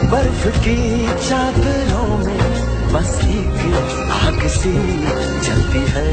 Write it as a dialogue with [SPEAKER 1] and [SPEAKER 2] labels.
[SPEAKER 1] बर्फ की चादरों में बस एक आग सी जलती है।